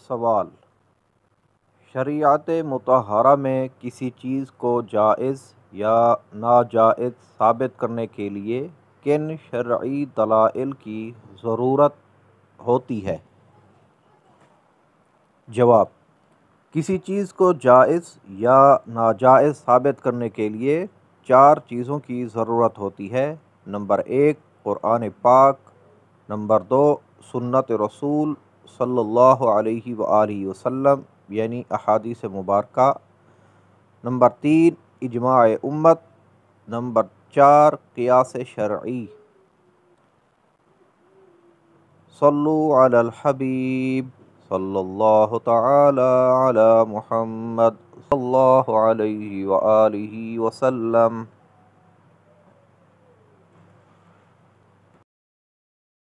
سوال: شریعت مطہرہ میں کسی چیز کو جائز یا ناجائز ثابت کرنے کے لیے کن شرعی دلائل کی ضرورت ہوتی ہے؟ جواب: کسی چیز کو جائز یا ناجائز ثابت کرنے کے لیے 4 چیزوں کی ضرورت ہوتی ہے۔ نمبر 1 قرآن پاک، نمبر 2 سنت رسول صلی اللہ علیہ وآلہ وسلم یعنی احادیث مبارکہ، نمبر 3 اجماع امت، نمبر 4 قیاس شرعی۔ صلو علی الحبیب صلی اللہ تعالی علی محمد صلی اللہ علیہ وآلہ وسلم۔